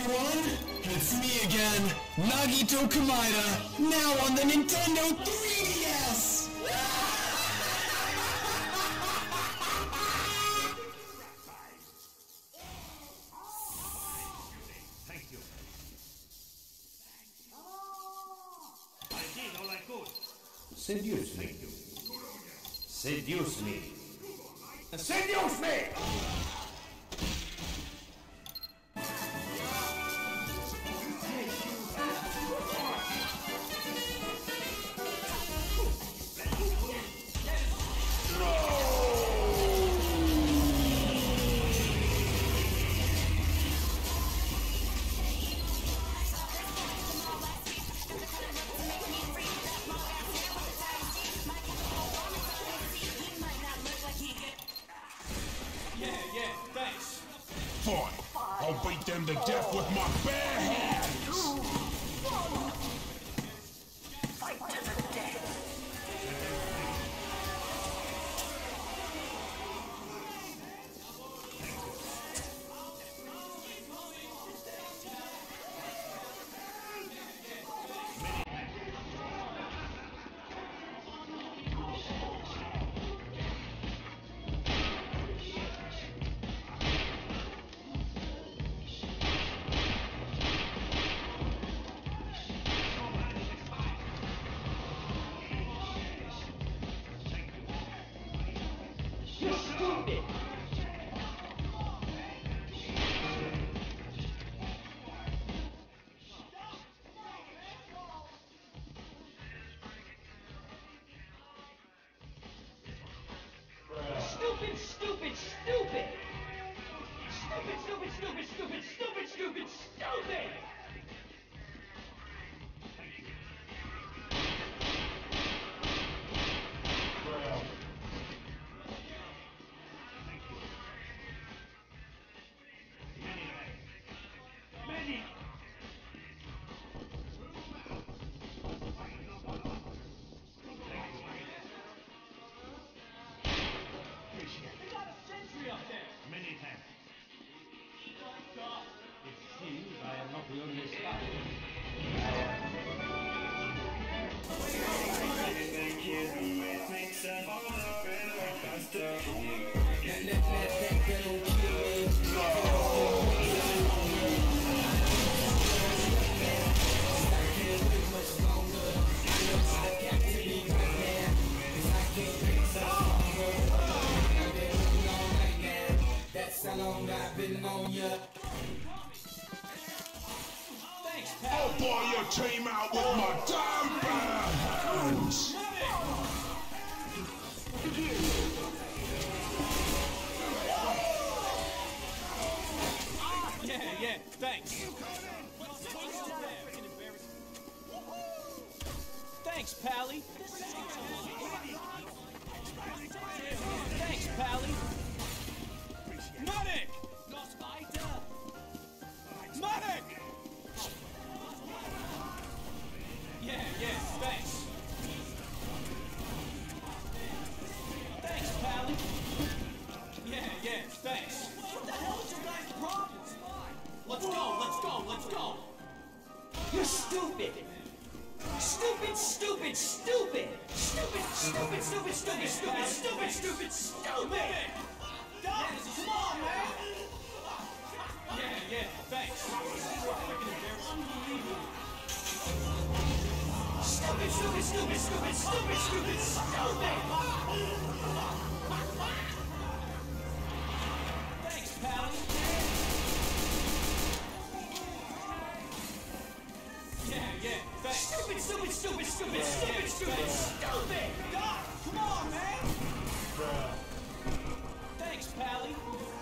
everyone! It's me again, Nagito Kamida, now on the Nintendo 3DS! Thank you. I did all I could. Seduce me. Thank you. Seduce me. Seduce me! Fun. I'll beat them to death with my bare hands. Fight to the death. You're stupid! Stupid, stupid, stupid! Stupid, stupid, stupid, stupid, stupid, stupid, stupid! Many thanks. It seems I am not the only spy. That's how long I've been on ya. Thanks, I'll pal. buy your team out with my damn bare hands. Yeah, thanks. Thanks, Pally. Thanks, Pally. Medic! Medic! Yeah, thanks. Thanks, Pally. Yeah, thanks. What the hell is your guys' problem? Let's go. You're stupid! Stupid, stupid, stupid! Stupid, stupid, stupid, stupid, stupid, stupid, stupid, stupid! Come on, man! Yeah, thanks. Stupid, stupid, stupid, stupid, stupid, stupid, stupid! Thanks, Pally. Yeah, thanks. Stupid, stupid, stupid, stupid, stupid, stupid, stupid! Doc, come on, man! Thanks, Pally.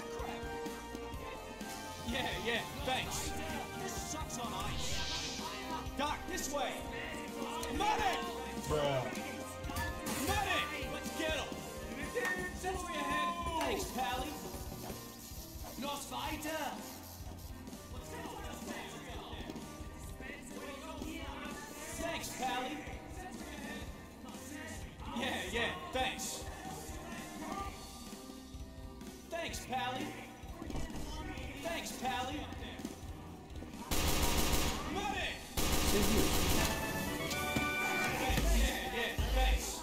Yeah, thanks. This sucks on ice. Doc, this way. Medic! Medic! Let's get him. Send for your head. Thanks, Pally. Nos weiter. Thanks, Pally. Yeah, thanks. Thanks, Pally. Thanks, Pally. Thanks.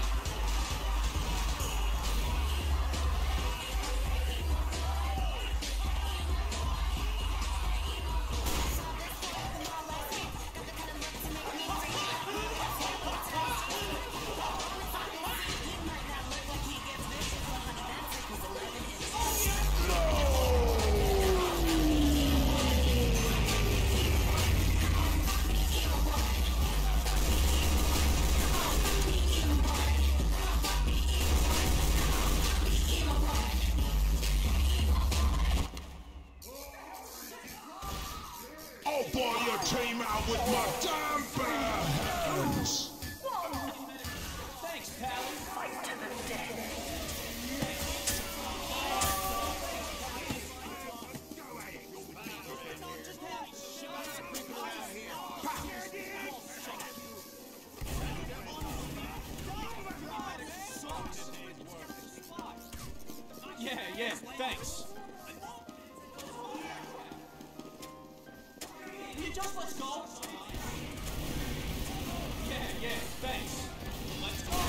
I'll buy your team out with my damn bare hands! Thanks, Pally. Fight to the death. Yeah, thanks. You just let's go. Yeah, thanks. Let's go.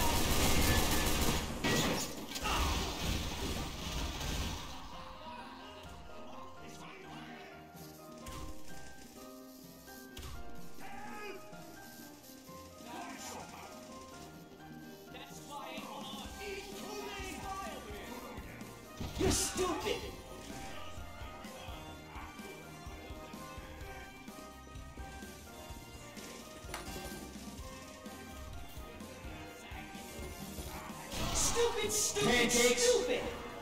That's why I ain't on. You're stupid! Stupid! Pancakes. Stupid!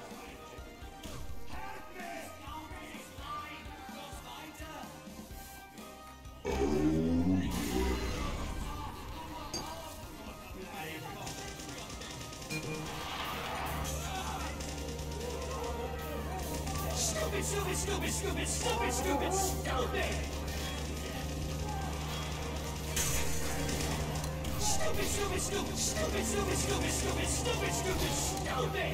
Stupid!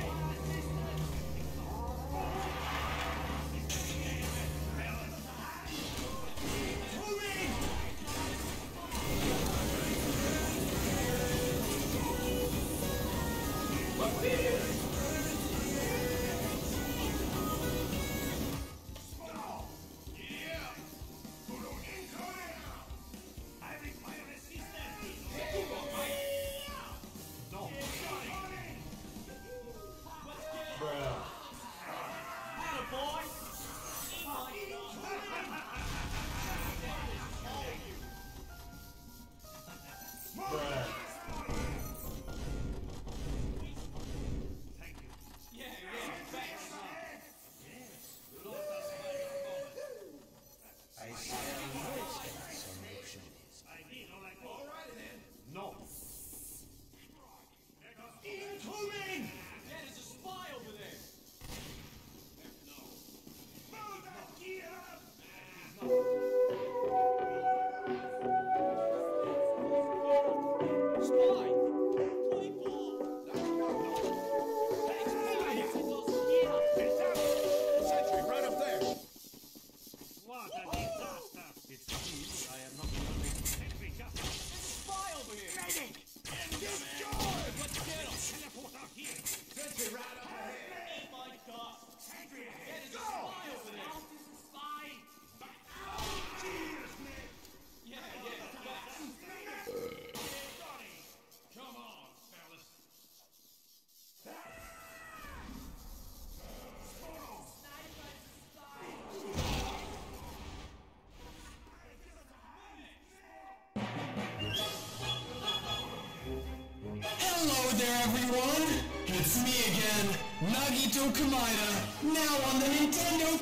Hello there, everyone! It's me again, Nagito Kamida, now on the Nintendo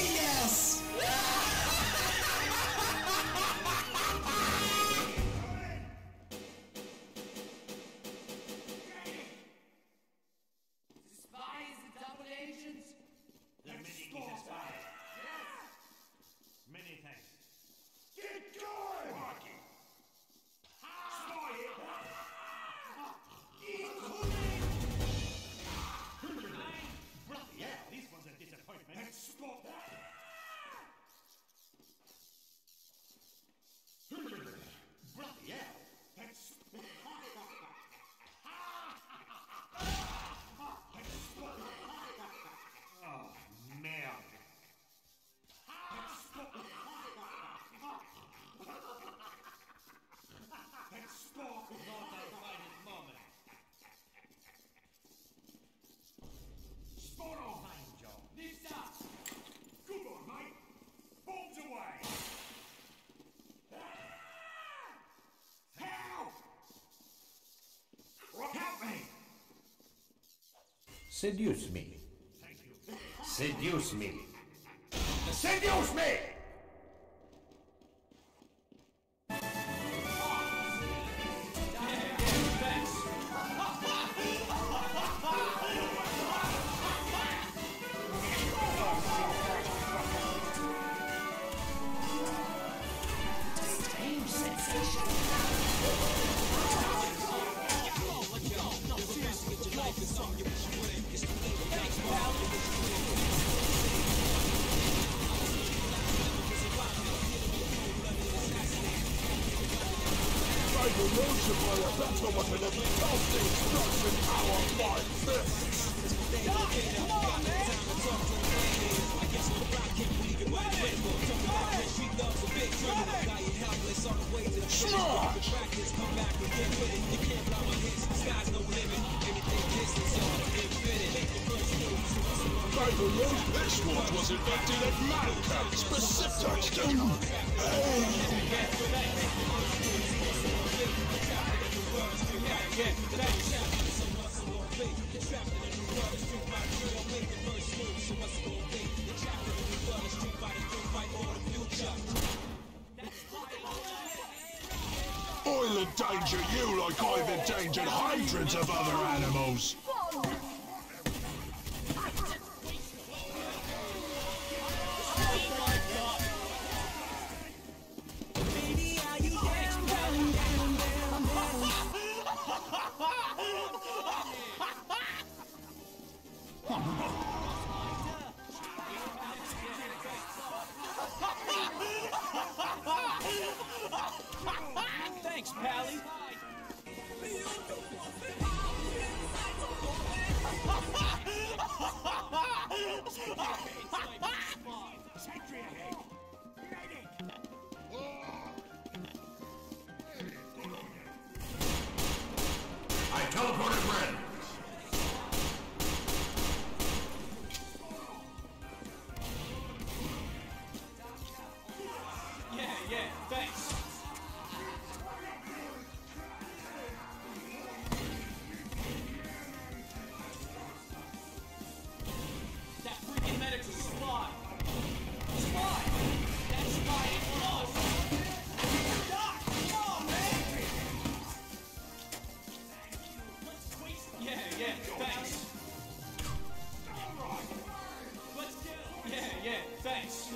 3DS! Spies and double agents? There are many evil spies. Many thanks. Get going! Rocky! Yeah, this was a disappointment. Spot! Seduce me. Seduce me. Seduce me! This watch was invented at Malcolm, specific. I'll endanger you like I've endangered hundreds of other animals. Thanks, Pally. I teleported Red. Yeah, thanks. That freaking medic's a spy. Spy! That spy ain't lost! Doc, come on, man! Yeah, thanks. Let's get him. Yeah, thanks.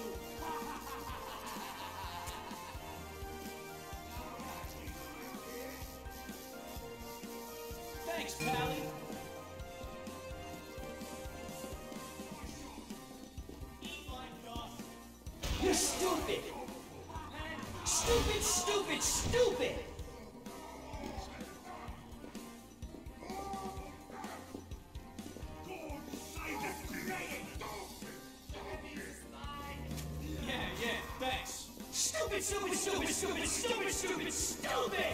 Thanks, Pally. You're stupid! Stupid! Yeah, thanks. Stupid!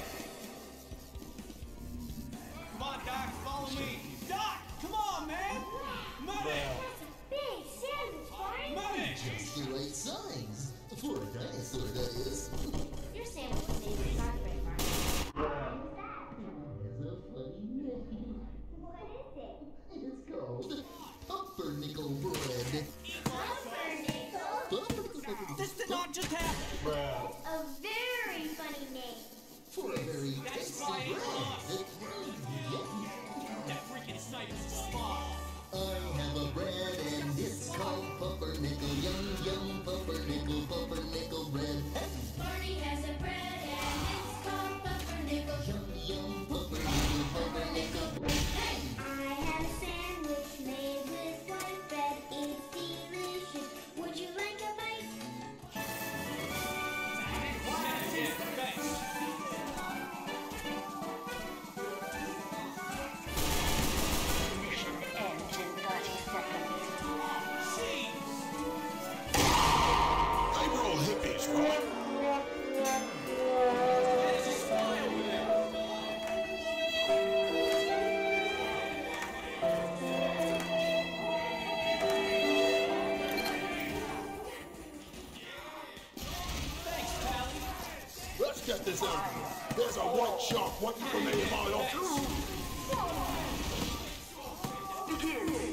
Come on, Doc, follow me. Doc, come on, man! Medic! That's a big sandwich, Barney. Medic! Just the right size. For a dinosaur, that is. Your sandwich is made with chocolate, Barney. Has a funny name. What is it? It's called pumpernickel bread. Pumpernickel? This did not just happen! A very funny name. For a very tasty why bread. it's lost. Yum. That freaking sniper's a spy! I have a bread and it's called pumpernickel. Yum, pumpernickel bread. Hey. Barney has a bread and it's called pumpernickel. Yum, pumpernickel bread. Hey! I have a sandwich made with white bread. It's delicious. Would you like a bite? Yeah, thanks. Mission ends in 30 seconds. Jeez! They were all hippies, right? There's a spy over there! Thanks, Pally. Let's get this over with. There's a white shark waiting for me in my office.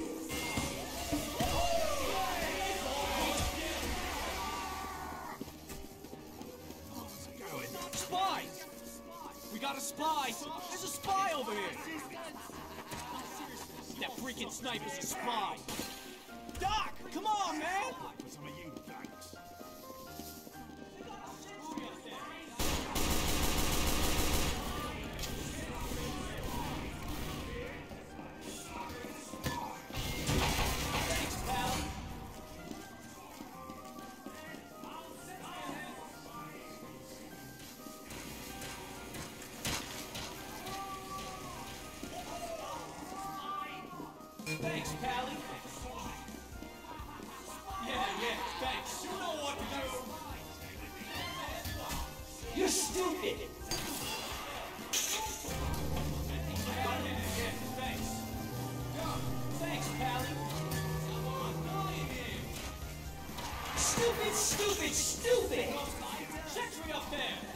over here! That freaking sniper's a spy! Doc, come on, man! For some of you, thanks. Thanks, pal! Thanks, Pally. Yeah, thanks. You know what to do. You're stupid. Yeah, thanks. Thanks, Pally. Come on, Stupid, stupid, stupid. Sentry up there.